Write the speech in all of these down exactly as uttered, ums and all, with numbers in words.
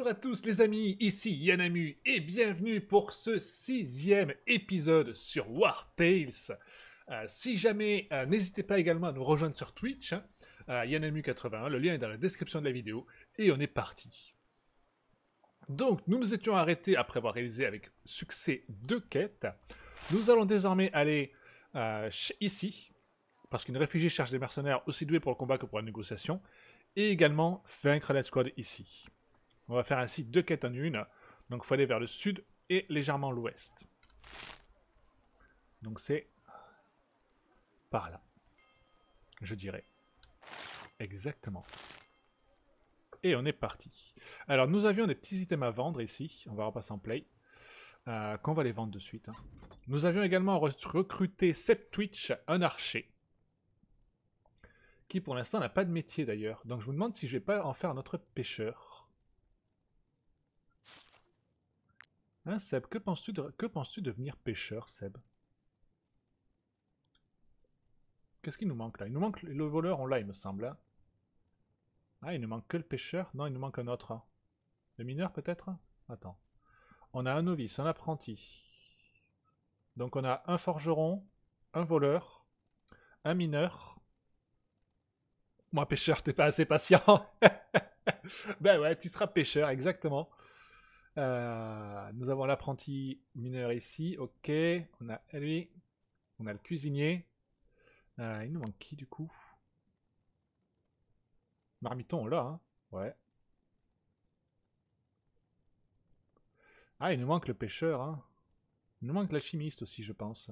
Bonjour à tous les amis, ici Yanamu et bienvenue pour ce sixième épisode sur War Tales. Euh, si jamais, euh, n'hésitez pas également à nous rejoindre sur Twitch, hein, euh, Yanamu quatre-vingt-un, le lien est dans la description de la vidéo, et on est parti. Donc nous nous étions arrêtés après avoir réalisé avec succès deux quêtes. Nous allons désormais aller euh, ici, parce qu'une réfugiée cherche des mercenaires aussi doués pour le combat que pour la négociation, et également vaincre la squad ici. On va faire ainsi deux quêtes en une. Donc il faut aller vers le sud et légèrement l'ouest. Donc c'est par là. Je dirais. Exactement. Et on est parti. Alors nous avions des petits items à vendre ici. On va repasser en play. Euh, qu'on va les vendre de suite. Hein. Nous avions également recruté Seb Twitch, un archer. Qui pour l'instant n'a pas de métier d'ailleurs. Donc je me demande si je vais pas en faire notre pêcheur. Hein, Seb, que penses-tu de... que penses-tu de devenir pêcheur, Seb? Qu'est-ce qu'il nous manque là? Il nous manque le voleur, on l'a, il me semble. Hein. Ah, il nous manque que le pêcheur? Non, il nous manque un autre. Hein. Le mineur peut-être? Attends. On a un novice, un apprenti. Donc on a un forgeron, un voleur, un mineur. Moi, pêcheur, t'es pas assez patient. Ben ouais, tu seras pêcheur, exactement. Euh, nous avons l'apprenti mineur ici, ok. On a lui, on a le cuisinier. Euh, il nous manque qui du coup? Marmiton, on l'a, hein? Ouais. Ah, il nous manque le pêcheur, hein? Il nous manque l'alchimiste aussi, je pense.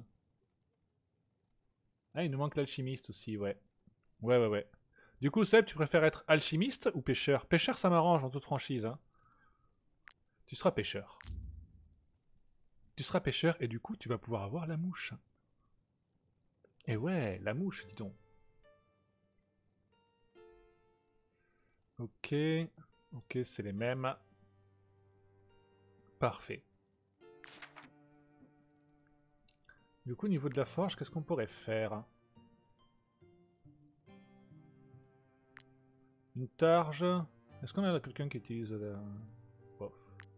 Ah, il nous manque l'alchimiste aussi, ouais. Ouais, ouais, ouais. Du coup, Seb, tu préfères être alchimiste ou pêcheur? Pêcheur, ça m'arrange en toute franchise, hein. Tu seras pêcheur. Tu seras pêcheur et du coup, tu vas pouvoir avoir la mouche. Et ouais, la mouche, dis donc. Ok. Ok, c'est les mêmes. Parfait. Du coup, au niveau de la forge, qu'est-ce qu'on pourrait faire? Une targe. Est-ce qu'on a quelqu'un qui utilise... La... Bof.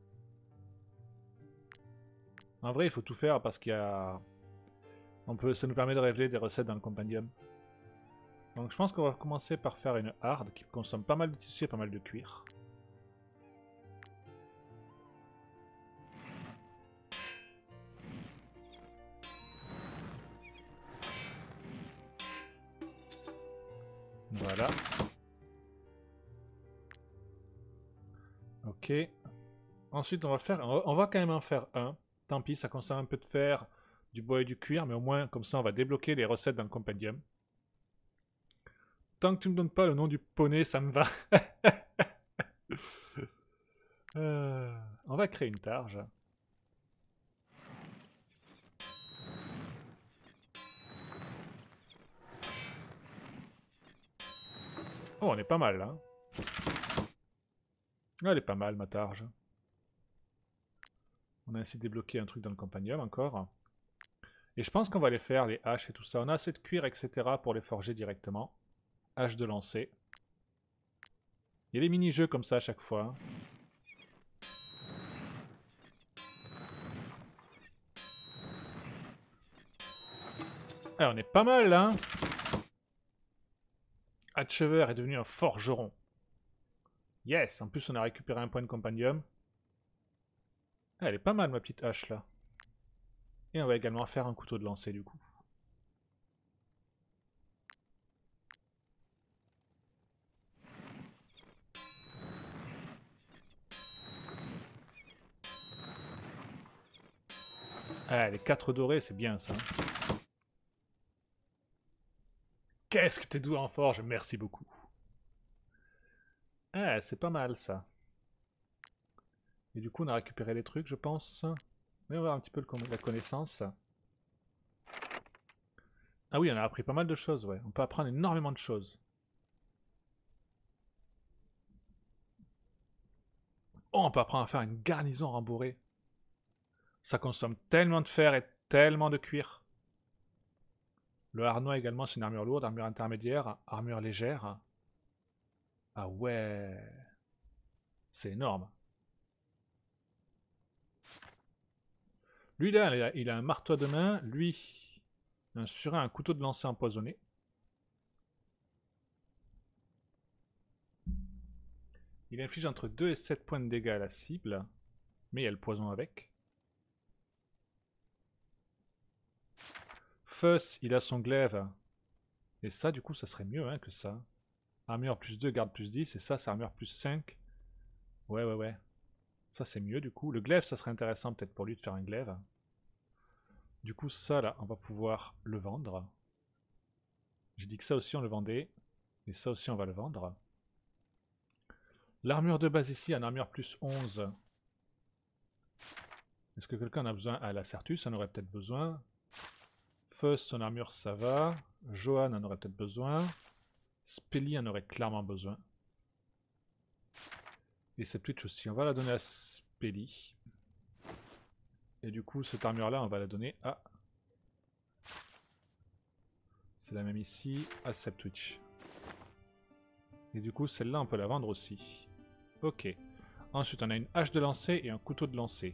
En vrai, il faut tout faire parce qu'il y a... On peut... Ça nous permet de révéler des recettes dans le compendium. Donc je pense qu'on va commencer par faire une harde qui consomme pas mal de tissu et pas mal de cuir. Voilà. Ok. Ensuite, on va faire, on va, on va quand même en faire un. Tant pis, ça consomme un peu de fer, du bois et du cuir, mais au moins, comme ça, on va débloquer les recettes dans le compendium. Tant que tu ne me donnes pas le nom du poney, ça me va. euh, on va créer une targe. Oh, on est pas mal, là. Elle est pas mal, ma targe. On a ainsi débloqué un truc dans le compendium, encore. Et je pense qu'on va les faire, les haches et tout ça. On a assez de cuir, et cetera pour les forger directement. Hache de lancer. Il y a des mini-jeux comme ça à chaque fois. Ah, on est pas mal, là. Hatchever est devenu un forgeron. Yes, en plus on a récupéré un point de compendium. Ah, elle est pas mal, ma petite hache, là. Et on va également faire un couteau de lancer, du coup. Ah, les quatre dorés, c'est bien, ça. Qu'est-ce que t'es doué en forge, merci beaucoup. Ah, c'est pas mal, ça. Et du coup, on a récupéré les trucs, je pense. Mais on va voir un petit peu le, la connaissance. Ah oui, on a appris pas mal de choses, ouais. On peut apprendre énormément de choses. Oh, on peut apprendre à faire une garnison rembourrée. Ça consomme tellement de fer et tellement de cuir. Le harnois également, c'est une armure lourde, armure intermédiaire, armure légère. Ah ouais. C'est énorme. Lui, là, il a, il a un marteau à deux mains. Lui, un surin, un couteau de lancer empoisonné. Il inflige entre deux et sept points de dégâts à la cible. Mais il y a le poison avec. Fuss, il a son glaive. Et ça, du coup, ça serait mieux hein, que ça. Armure plus deux, garde plus dix. Et ça, c'est armure plus cinq. Ouais, ouais, ouais. Ça, c'est mieux, du coup. Le glaive, ça serait intéressant peut-être pour lui de faire un glaive. Du coup, ça, là, on va pouvoir le vendre. J'ai dit que ça aussi, on le vendait. Et ça aussi, on va le vendre. L'armure de base ici, en armure plus onze. Est-ce que quelqu'un en a besoin? Ah, la Certus en aurait peut-être besoin. Fuss, son armure, ça va. Johan en aurait peut-être besoin. Spelly en aurait clairement besoin. Et cette Twitch aussi. On va la donner à Spelly. Et du coup, cette armure-là, on va la donner à... C'est la même ici, à Septwitch. Et du coup, celle-là, on peut la vendre aussi. Ok. Ensuite, on a une hache de lancer et un couteau de lancer.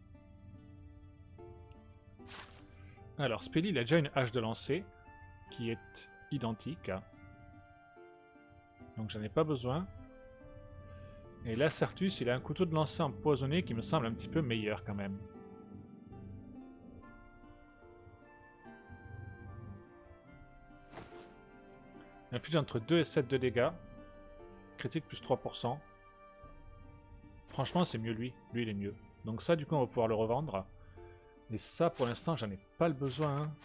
Alors, Spelly, il a déjà une hache de lancer qui est identique. Donc, j'en ai pas besoin. Et Lacertus, il a un couteau de lancer empoisonné qui me semble un petit peu meilleur quand même. Il inflige entre deux et sept de dégâts. Critique plus trois pour cent. Franchement, c'est mieux lui. Lui, il est mieux. Donc ça, du coup, on va pouvoir le revendre. Et ça, pour l'instant, j'en ai pas le besoin. Hein.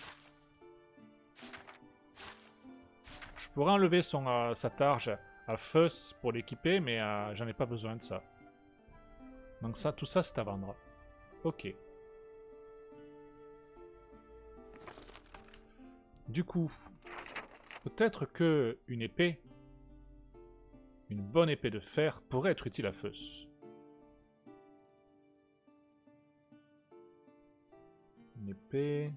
Je pourrais enlever son, euh, sa targe à Fuss pour l'équiper, mais euh, j'en ai pas besoin de ça. Donc ça, tout ça, c'est à vendre. Ok. Du coup, peut-être que une épée, une bonne épée de fer, pourrait être utile à Fuss. Une épée...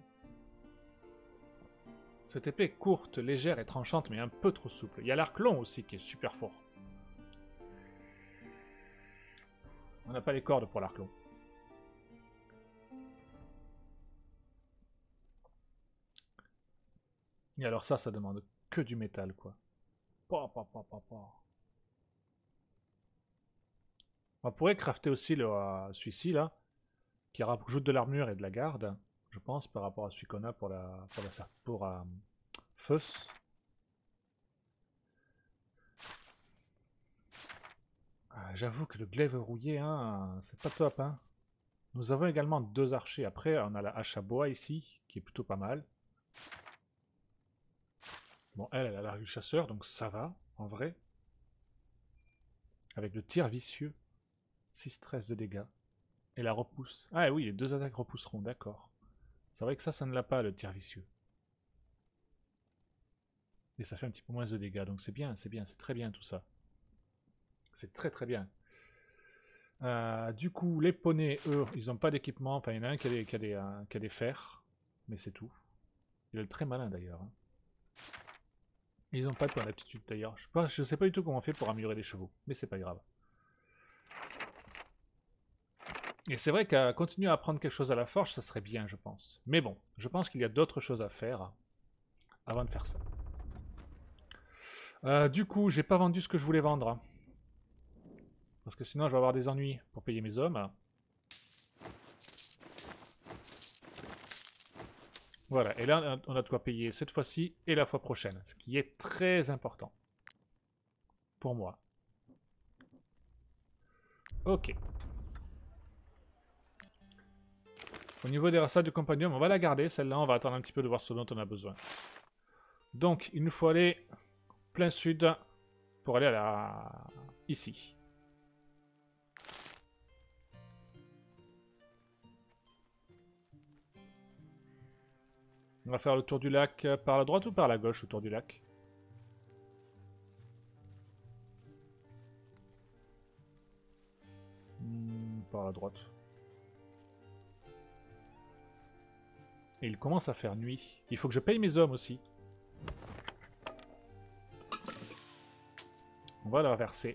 Cette épée est courte, légère et tranchante, mais un peu trop souple. Il y a l'arc long aussi qui est super fort. On n'a pas les cordes pour l'arc long. Et alors ça, ça demande que du métal, quoi. Pa, pa, pa, pa, pa. On pourrait crafter aussi le, euh, celui-ci, là, qui rajoute de l'armure et de la garde, je pense, par rapport à celui qu'on a pour la... pour la... pour euh, Fuss. Ah, j'avoue que le glaive rouillé, hein, c'est pas top, hein. Nous avons également deux archers. Après, on a la hache à bois ici, qui est plutôt pas mal. Bon, elle, elle a l'arc du chasseur, donc ça va, en vrai. Avec le tir vicieux. six treize de dégâts. Et la repousse. Ah oui, les deux attaques repousseront, d'accord. C'est vrai que ça, ça ne l'a pas, le tir vicieux. Et ça fait un petit peu moins de dégâts, donc c'est bien, c'est bien, c'est très bien tout ça. C'est très très bien. Euh, du coup, les poneys, eux, ils n'ont pas d'équipement. Enfin, il y en a un qui a des, qui a des, euh, qui a des fers, mais c'est tout. Il est très malin d'ailleurs. Hein. Ils n'ont pas de points d'aptitude d'ailleurs. Je ne sais, sais pas du tout comment on fait pour améliorer les chevaux, mais c'est pas grave. Et c'est vrai qu'à continuer à apprendre quelque chose à la forge, ça serait bien, je pense. Mais bon, je pense qu'il y a d'autres choses à faire avant de faire ça. Euh, du coup, j'ai pas vendu ce que je voulais vendre. Parce que sinon, je vais avoir des ennuis pour payer mes hommes. Voilà, et là, on a de quoi payer cette fois-ci et la fois prochaine. Ce qui est très important. Pour moi. Ok. Au niveau des rassades du compagnon, on va la garder. Celle-là, on va attendre un petit peu de voir ce dont on a besoin. Donc, il nous faut aller plein sud pour aller à la... ici. On va faire le tour du lac par la droite ou par la gauche, autour du lac? hmm, Par la droite. Et il commence à faire nuit. Il faut que je paye mes hommes aussi. On va la verser.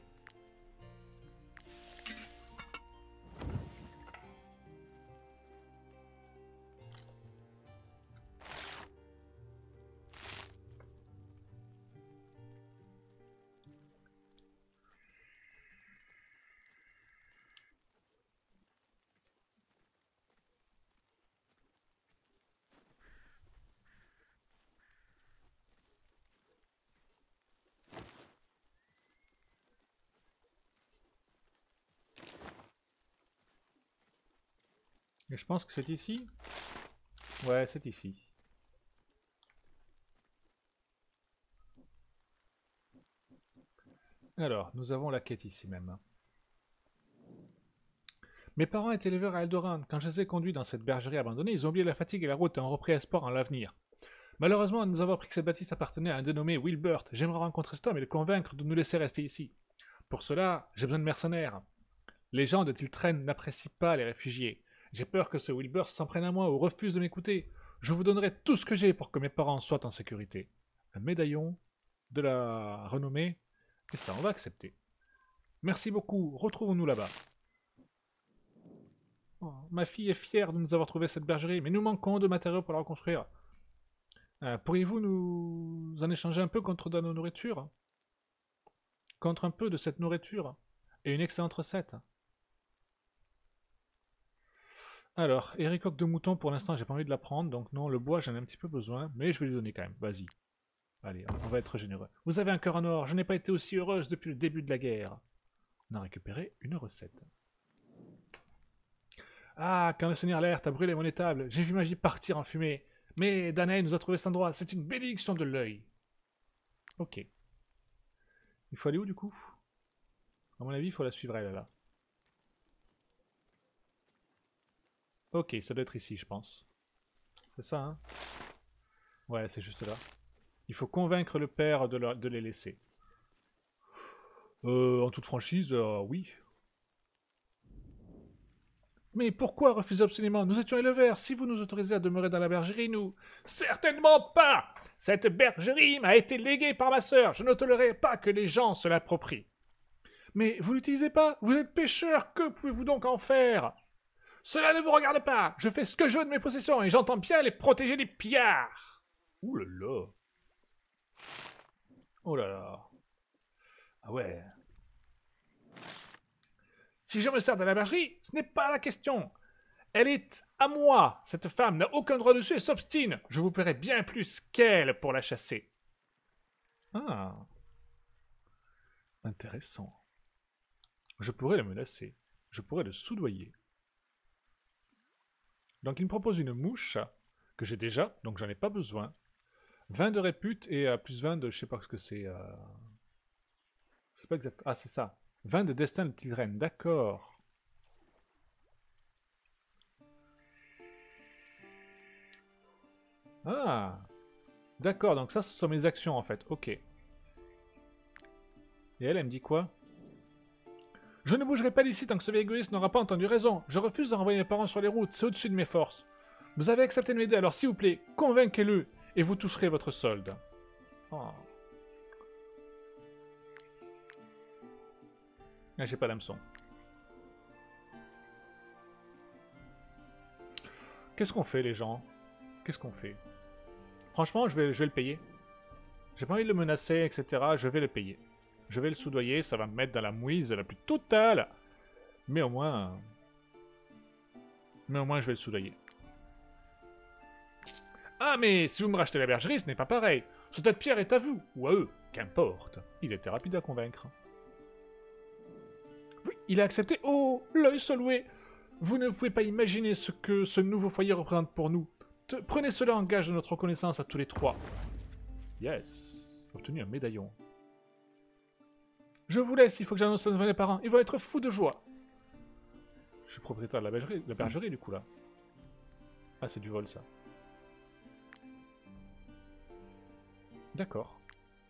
Et je pense que c'est ici. Ouais, c'est ici. Alors, nous avons la quête ici même. Mes parents étaient éleveurs à Eldoran. Quand je les ai conduits dans cette bergerie abandonnée, ils ont oublié la fatigue et la route et ont repris espoir en l'avenir. Malheureusement, nous avons appris que cette bâtisse appartenait à un dénommé Wilbert. J'aimerais rencontrer cet homme et le convaincre de nous laisser rester ici. Pour cela, j'ai besoin de mercenaires. Les gens de Tiltren n'apprécient pas les réfugiés. J'ai peur que ce Wilbert s'en prenne à moi ou refuse de m'écouter. Je vous donnerai tout ce que j'ai pour que mes parents soient en sécurité. Un médaillon, de la renommée, et ça, on va accepter. Merci beaucoup, retrouvons-nous là-bas. Oh, ma fille est fière de nous avoir trouvé cette bergerie, mais nous manquons de matériaux pour la reconstruire. Euh, Pourriez-vous nous en échanger un peu contre de nos nourritures? Contre un peu de cette nourriture et une excellente recette. Alors, héricoque de mouton, pour l'instant, j'ai pas envie de la prendre, donc non, le bois, j'en ai un petit peu besoin, mais je vais lui donner quand même, vas-y. Allez, on va être généreux. Vous avez un cœur en or, je n'ai pas été aussi heureuse depuis le début de la guerre. On a récupéré une recette. Ah, quand le Seigneur Laert a brûlé mon étable, j'ai vu ma vie partir en fumée. Mais Danae nous a trouvé cet endroit, c'est une bénédiction de l'œil. Ok. Il faut aller où du coup? À mon avis, il faut la suivre elle là. Ok, ça doit être ici, je pense. C'est ça, hein? Ouais, c'est juste là. Il faut convaincre le père de, leur, de les laisser. Euh, en toute franchise, euh, oui. Mais pourquoi refuser absolument? Nous étions éleveurs. Si vous nous autorisez à demeurer dans la bergerie, nous... Certainement pas! Cette bergerie m'a été léguée par ma sœur. Je ne tolérerai pas que les gens se l'approprient. Mais vous l'utilisez pas? Vous êtes pêcheur. Que pouvez-vous donc en faire? Cela ne vous regarde pas. Je fais ce que je veux de mes possessions et j'entends bien les protéger des pillards. Ouh là là. Oh là là. Ah ouais. Si je me sers de la bergerie, ce n'est pas la question. Elle est à moi. Cette femme n'a aucun droit dessus et s'obstine. Je vous paierai bien plus qu'elle pour la chasser. Ah. Intéressant. Je pourrais le menacer. Je pourrais le soudoyer. Donc il me propose une mouche que j'ai déjà, donc j'en ai pas besoin. vingt de répute et euh, plus vingt de... Je sais pas ce que c'est. Euh... Je sais pas exactement. Ah, c'est ça. vingt de destin de Tilren, d'accord. Ah. D'accord, donc ça, ce sont mes actions en fait. Ok. Et elle, elle me dit quoi? Je ne bougerai pas d'ici tant que ce vieil égoïste n'aura pas entendu raison. Je refuse de renvoyer mes parents sur les routes, c'est au-dessus de mes forces. Vous avez accepté de m'aider, alors s'il vous plaît, convainquez-le, et vous toucherez votre solde. Oh. Ah, j'ai pas d'hameçon. Qu'est-ce qu'on fait, les gens? Qu'est-ce qu'on fait? Franchement, je vais, je vais le payer. J'ai pas envie de le menacer, et cetera. Je vais le payer. Je vais le soudoyer, ça va me mettre dans la mouise la plus totale. Mais au moins... Mais au moins, je vais le soudoyer. Ah, mais si vous me rachetez la bergerie, ce n'est pas pareil. Ce tas de pierre est à vous, ou à eux. Qu'importe. Il était rapide à convaincre. Oui, il a accepté. Oh, l'œil saloué. Vous ne pouvez pas imaginer ce que ce nouveau foyer représente pour nous. Te, prenez cela en gage de notre reconnaissance à tous les trois. Yes. Obtenu un médaillon. Je vous laisse, il faut que j'annonce ça devant les parents. Ils vont être fous de joie. Je suis propriétaire de la bergerie, la bergerie du coup là. Ah, c'est du vol ça. D'accord.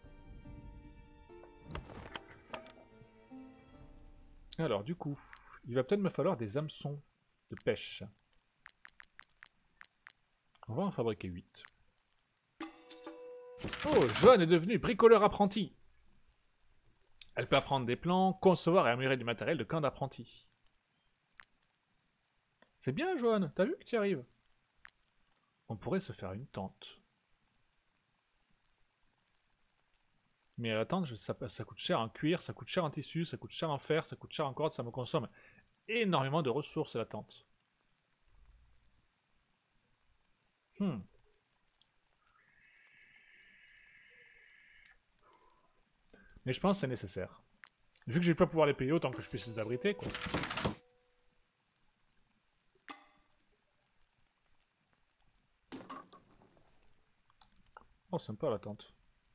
Alors du coup, il va peut-être me falloir des hameçons de pêche. On va en fabriquer huit. Oh, Joanne est devenue bricoleur apprenti. Elle peut apprendre des plans, concevoir et améliorer du matériel de camp d'apprenti. C'est bien, Joanne, t'as vu que tu y arrives? On pourrait se faire une tente. Mais la tente, ça, ça coûte cher en cuir, ça coûte cher en tissu, ça coûte cher en fer, ça coûte cher en corde, ça me consomme énormément de ressources, la tente. Hmm. Mais je pense que c'est nécessaire. Vu que je vais pas pouvoir les payer, autant que je puisse les abriter, quoi. Oh, sympa la tente.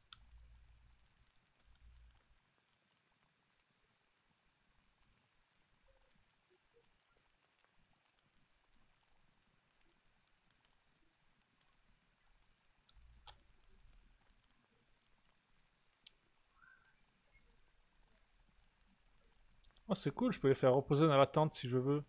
Oh, c'est cool, je peux les faire reposer dans la tente si je veux.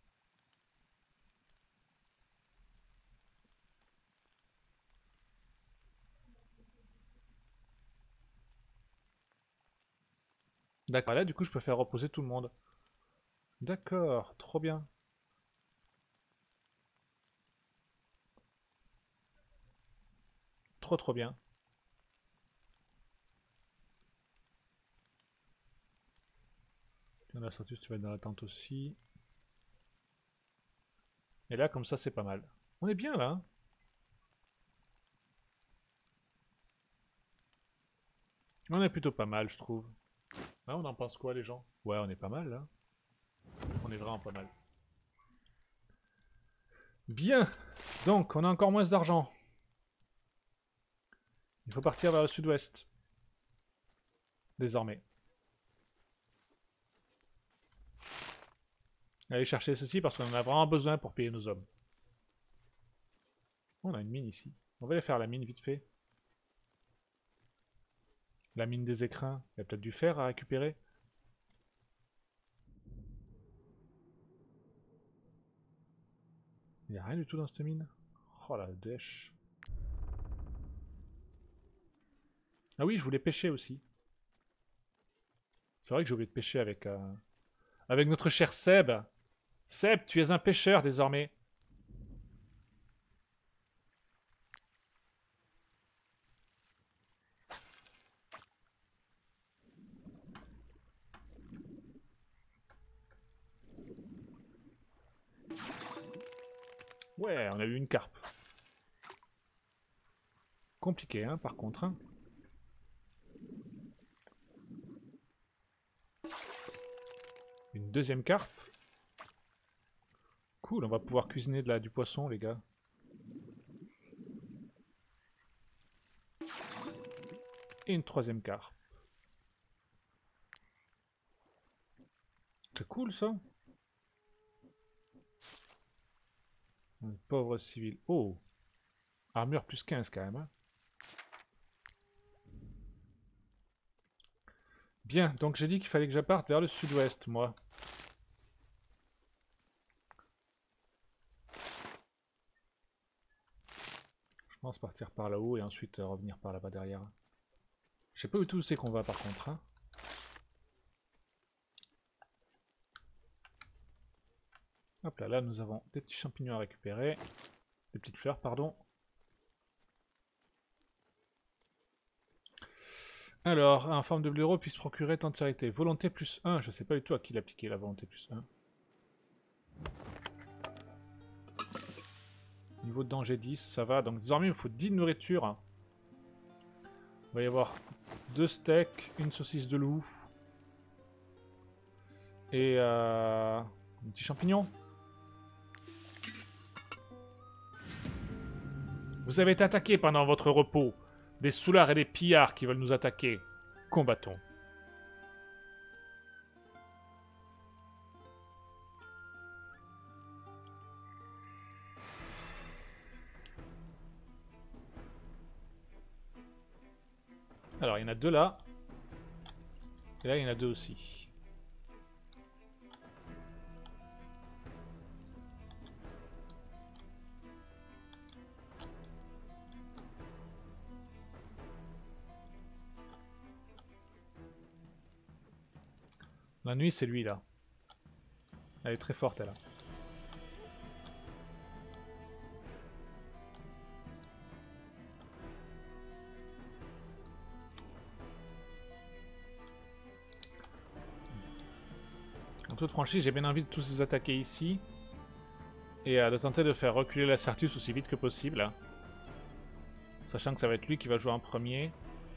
D'accord, là du coup je peux faire reposer tout le monde. D'accord, trop bien. Trop trop bien. Tiens, la Satus, tu vas être dans la tente aussi. Et là, comme ça, c'est pas mal. On est bien là, hein. On est plutôt pas mal, je trouve. Ah, on en pense quoi, les gens? Ouais, on est pas mal là. On est vraiment pas mal. Bien. Donc, on a encore moins d'argent. Il faut partir vers le sud-ouest. Désormais. Allez chercher ceci parce qu'on en a vraiment besoin pour payer nos hommes. On a une mine ici. On va aller faire la mine vite fait. La mine des écrins. Il y a peut-être du fer à récupérer. Il n'y a rien du tout dans cette mine. Oh la dèche. Ah oui, je voulais pêcher aussi. C'est vrai que j'ai oublié de pêcher avec, euh, avec notre cher Seb. Seb, tu es un pêcheur désormais. Ouais, on a eu une carpe. Compliqué, hein, par contre. Hein. Une deuxième carpe. Cool, on va pouvoir cuisiner de la, du poisson, les gars. Et une troisième carpe. C'est cool, ça. Un pauvre civil. Oh, armure plus quinze, quand même. Hein. Bien, donc j'ai dit qu'il fallait que j'apparte vers le sud-ouest, moi. Je pense partir par là-haut et ensuite euh, revenir par là-bas derrière. Je sais pas du tout où c'est qu'on va par contre. Hein. Hop là, là nous avons des petits champignons à récupérer. Des petites fleurs, pardon. Alors, un forme de blaireau puisse procurer tant de sécurité. Volonté plus un, je sais pas du tout à qui l'appliquer la volonté plus un. Niveau de danger dix, ça va. Donc désormais il me faut dix de nourriture. Il va y avoir deux steaks, une saucisse de loup. Et euh, un petit champignon. Vous avez été attaqué pendant votre repos. Des soulards et des pillards qui veulent nous attaquer. Combattons. Alors, il y en a deux là. Et là, il y en a deux aussi. La nuit, c'est lui là. Elle est très forte, elle. En toute franchise, j'ai bien envie de tous les attaquer ici. Et euh, de tenter de faire reculer la Sartus aussi vite que possible. Hein. Sachant que ça va être lui qui va jouer en premier.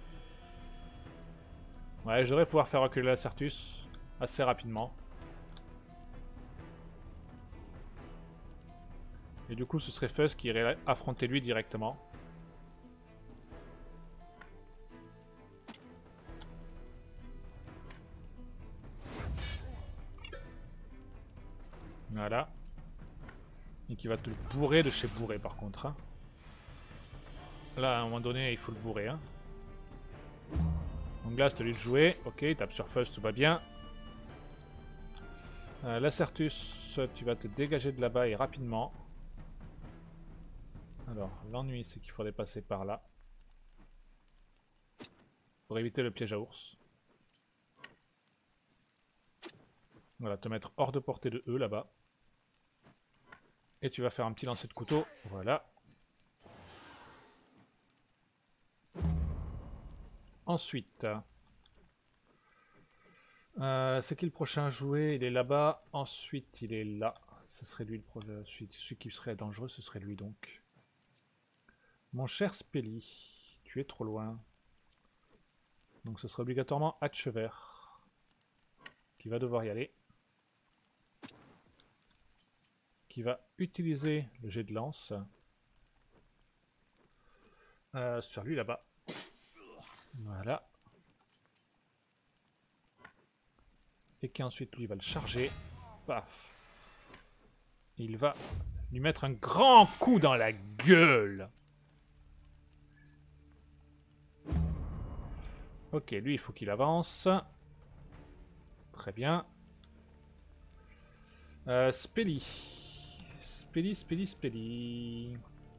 Ouais, je devrais pouvoir faire reculer la Sartus assez rapidement. Et du coup, ce serait Fuzz qui irait affronter lui directement. Voilà. Et qui va te le bourrer de chez bourré par contre. Hein. Là, à un moment donné, il faut le bourrer. Hein. Donc là, c'est à lui de jouer. Ok, il tape sur Fuzz, tout va bien. Euh, Lacertus, tu vas te dégager de là-bas et rapidement. Alors, l'ennui, c'est qu'il faudrait passer par là. Pour éviter le piège à ours. Voilà, te mettre hors de portée de eux là-bas. Et tu vas faire un petit lancer de couteau. Voilà. Ensuite, euh, c'est qui le prochain à jouer? Il est là-bas. Ensuite, il est là. Ce serait lui le prochain. Celui, celui qui serait dangereux, ce serait lui donc. Mon cher Spelly, tu es trop loin. Donc ce sera obligatoirement Hatchever qui va devoir y aller. Qui va utiliser le jet de lance euh, sur lui là-bas. Voilà. Et qui ensuite lui va le charger. Paf. Et il va lui mettre un grand coup dans la gueule. Ok, lui il faut qu'il avance. Très bien. Euh, Spelly. Spelly, Spelly, Spelly.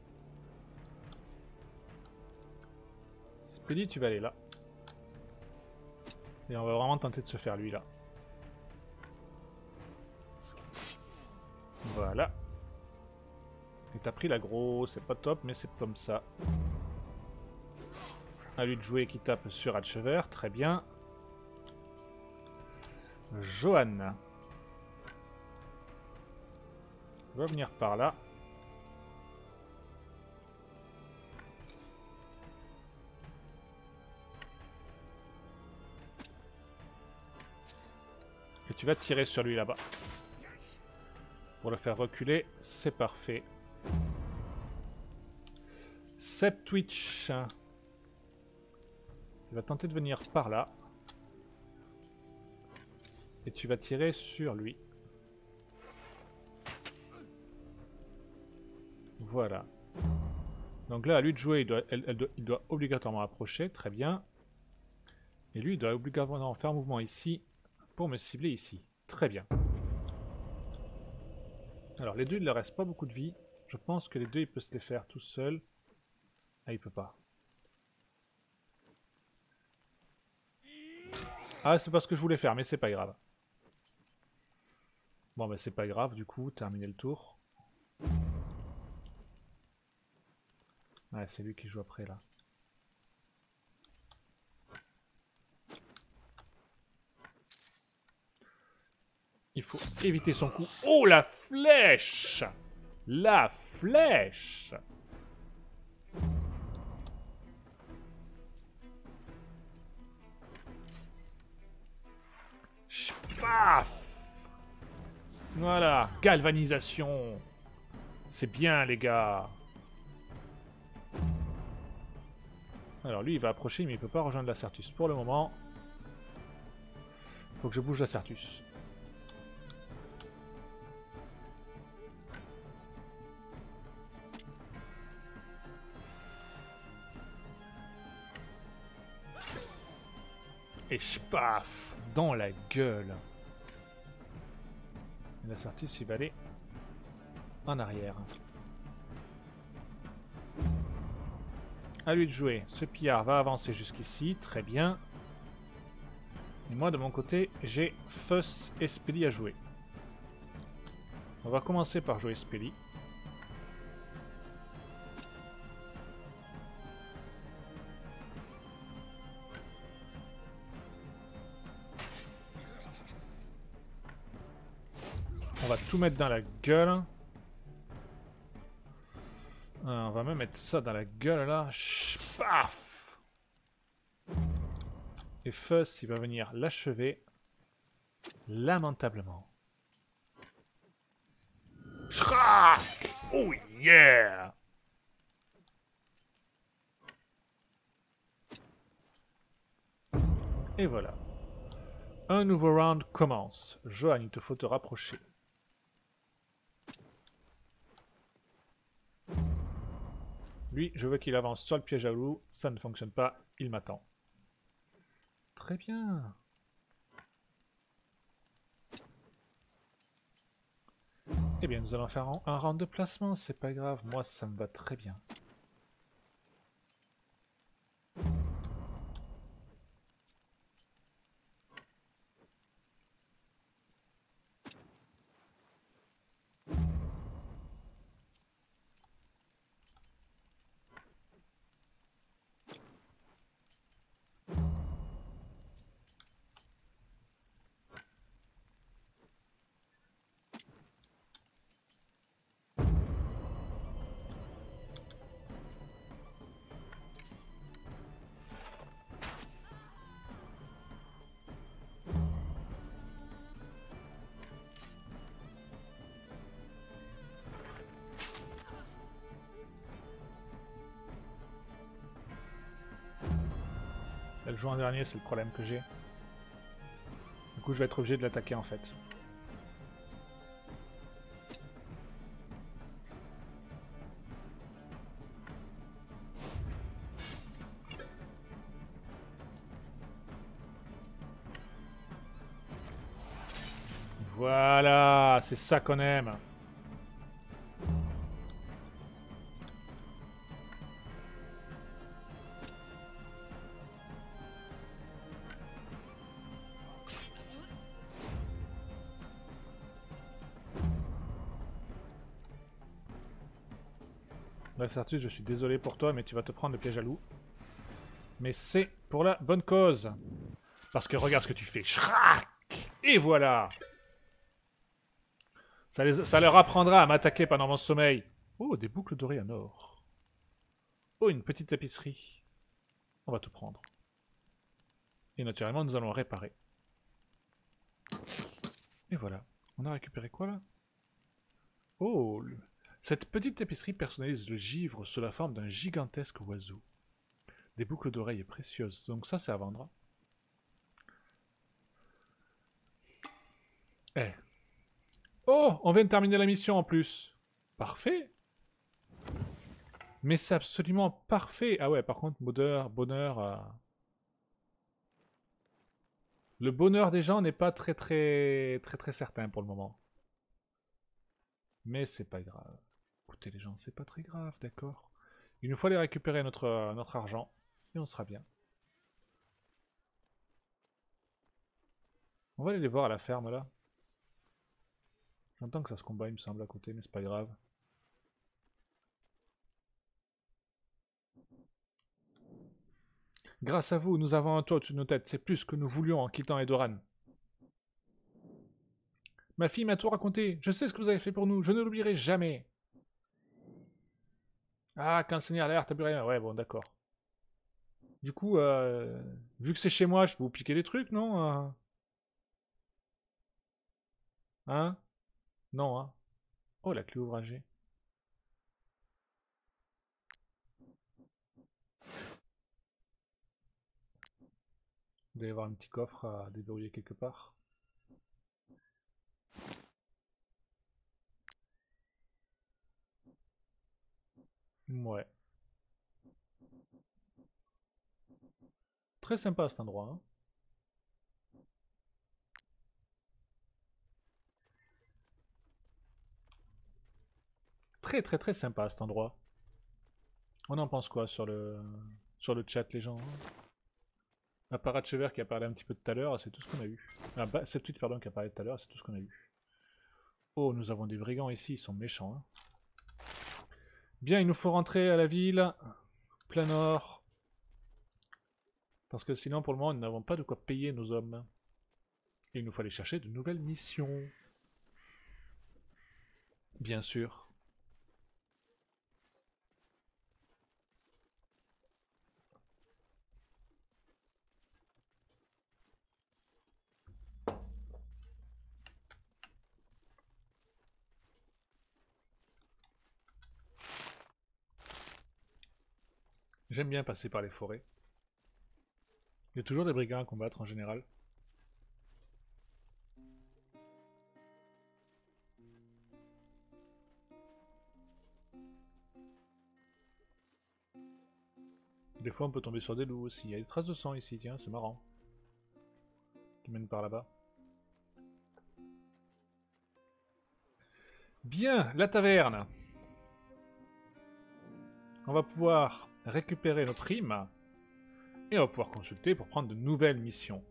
Spelly, tu vas aller là. Et on va vraiment tenter de se faire lui là. Voilà. Et t'as pris l'aggro, c'est pas top, mais c'est comme ça. À lui de jouer qui tape sur Hatchever, très bien. Johan. Va venir par là. Et tu vas tirer sur lui là-bas. Pour le faire reculer, c'est parfait. Septwitch. Tu vas tenter de venir par là. Et tu vas tirer sur lui. Voilà. Donc là, à lui de jouer, il doit, elle, elle doit, il doit obligatoirement approcher. Très bien. Et lui, il doit obligatoirement faire un mouvement ici pour me cibler ici. Très bien. Alors, les deux, il ne leur reste pas beaucoup de vie. Je pense que les deux, il peut se les faire tout seul. Ah, il peut pas. Ah, c'est pas ce que je voulais faire, mais c'est pas grave. Bon, bah c'est pas grave, du coup, terminer le tour. Ouais, c'est lui qui joue après, là. Il faut éviter son coup. Oh, la flèche! La flèche! Paf! Voilà, galvanisation. C'est bien, les gars. Alors lui, il va approcher, mais il peut pas rejoindre Lacertus pour le moment. Faut que je bouge Lacertus. Et paf! Dans la gueule. Lacertus, il va aller en arrière. À lui de jouer. Ce pillard va avancer jusqu'ici. Très bien. Et moi, de mon côté, j'ai Fuss et Spelly à jouer. On va commencer par jouer Spelly. On va tout mettre dans la gueule. Euh, on va même mettre ça dans la gueule là. Paf! Et Fuss, il va venir l'achever. Lamentablement. Schrack! Oh yeah! Et voilà. Un nouveau round commence. Johan, il te faut te rapprocher. Lui, je veux qu'il avance sur le piège à loup. Ça ne fonctionne pas. Il m'attend. Très bien. Eh bien, nous allons faire un, un round de placement. C'est pas grave. Moi, ça me va très bien. Elle joue en dernier, c'est le problème que j'ai. Du coup, je vais être obligé de l'attaquer en fait. Voilà, c'est ça qu'on aime. La certitude, je suis désolé pour toi, mais tu vas te prendre le piège à loup. Mais c'est pour la bonne cause. Parce que regarde ce que tu fais. Shrak! Et voilà. Ça, les, ça leur apprendra à m'attaquer pendant mon sommeil. Oh, des boucles dorées en or. Oh, une petite tapisserie. On va tout prendre. Et naturellement, nous allons réparer. Et voilà. On a récupéré quoi, là? Oh, le... Cette petite tapisserie personnalise le givre sous la forme d'un gigantesque oiseau. Des boucles d'oreilles précieuses. Donc ça, c'est à vendre. Eh. Oh, on vient de terminer la mission en plus. Parfait. Mais c'est absolument parfait. Ah ouais, par contre, bonheur, bonheur... Euh... Le bonheur des gens n'est pas très très très très certain pour le moment. Mais c'est pas grave. Écoutez les gens, c'est pas très grave, d'accord. Il nous faut aller récupérer notre, euh, notre argent. Et on sera bien. On va aller les voir à la ferme là. J'entends que ça se combat, il me semble, à côté, mais c'est pas grave. Grâce à vous, nous avons un toit au-dessus de nos têtes. C'est plus ce que nous voulions en quittant Edoran. Ma fille m'a tout raconté. Je sais ce que vous avez fait pour nous. Je ne l'oublierai jamais. Ah, quand le Seigneur l'air, t'as plus rien. Ouais, bon, d'accord. Du coup, euh, vu que c'est chez moi, je peux vous piquer des trucs, non? euh Hein? Non, hein? Oh, la clé ouvragée. Il doit y avoir un petit coffre à déverrouiller quelque part. Ouais. Très sympa cet endroit, hein. Très très très sympa cet endroit. On en pense quoi sur le sur le chat les gens, hein? À part Hatchever qui a parlé un petit peu tout à l'heure, c'est tout ce qu'on a eu. Ah bah, c'est Septuit pardon qui a parlé tout à l'heure, c'est tout ce qu'on a eu. Oh, nous avons des brigands ici, ils sont méchants, hein. Bien, il nous faut rentrer à la ville. Plein nord. Parce que sinon, pour le moment, nous n'avons pas de quoi payer nos hommes. Et il nous faut aller chercher de nouvelles missions. Bien sûr. J'aime bien passer par les forêts. Il y a toujours des brigands à combattre en général. Des fois, on peut tomber sur des loups aussi. Il y a des traces de sang ici, tiens, c'est marrant. Qui mène par là-bas. Bien, la taverne. On va pouvoir récupérer nos primes. Et on va pouvoir consulter pour prendre de nouvelles missions.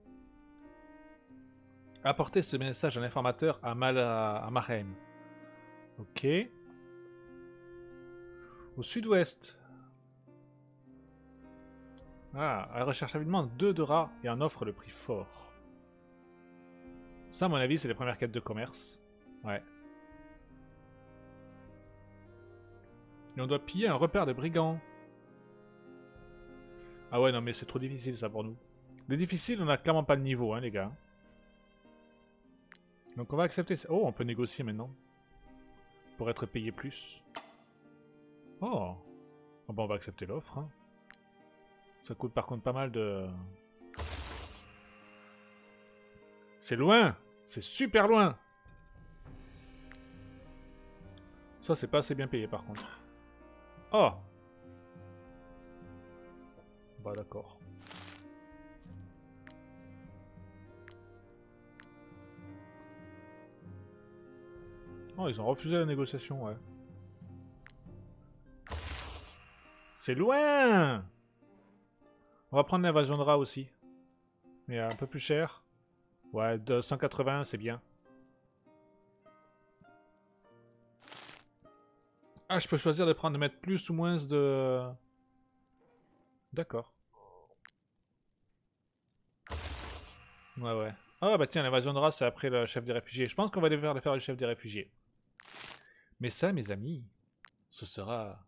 Apporter ce message à l'informateur à, Mal à Marheim. Ok. Au sud-ouest. Ah, elle recherche avidement deux de rats et en offre le prix fort. Ça, à mon avis, c'est les premières quêtes de commerce. Ouais. Et on doit piller un repère de brigands. Ah ouais, non, mais c'est trop difficile, ça, pour nous. Les difficiles, on a clairement pas le niveau, hein, les gars. Donc on va accepter ça. Oh, on peut négocier maintenant. Pour être payé plus. Oh. Oh bah, on va accepter l'offre, hein. Ça coûte par contre pas mal de... C'est loin! C'est super loin! Ça, c'est pas assez bien payé par contre. Oh! Bah d'accord. Oh, ils ont refusé la négociation, ouais. C'est loin! On va prendre l'invasion de rats aussi. Mais un peu plus cher. Ouais, de cent quatre-vingts, c'est bien. Ah, je peux choisir de prendre, de mettre plus ou moins de... D'accord. Ouais, ouais. Ah bah tiens, l'invasion de rats, c'est après le chef des réfugiés. Je pense qu'on va devoir le faire le chef des réfugiés. Mais ça, mes amis, ce sera...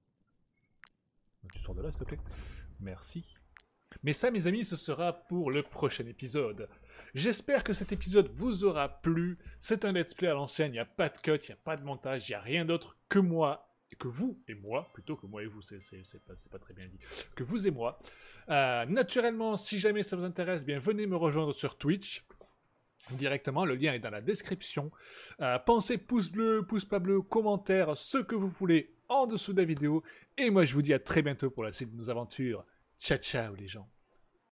Tu sors de là, s'il te plaît. Merci. Mais ça, mes amis, ce sera pour le prochain épisode. J'espère que cet épisode vous aura plu. C'est un let's play à l'ancienne, il n'y a pas de cut, il n'y a pas de montage, il n'y a rien d'autre que moi, et que vous et moi, plutôt que moi et vous, c'est pas, pas très bien dit, que vous et moi. Euh, naturellement, si jamais ça vous intéresse, bien venez me rejoindre sur Twitch. Directement, le lien est dans la description. Euh, pensez pouce bleu, pouce pas bleu, commentaire, ce que vous voulez en dessous de la vidéo. Et moi, je vous dis à très bientôt pour la suite de nos aventures. Ciao, ciao les gens.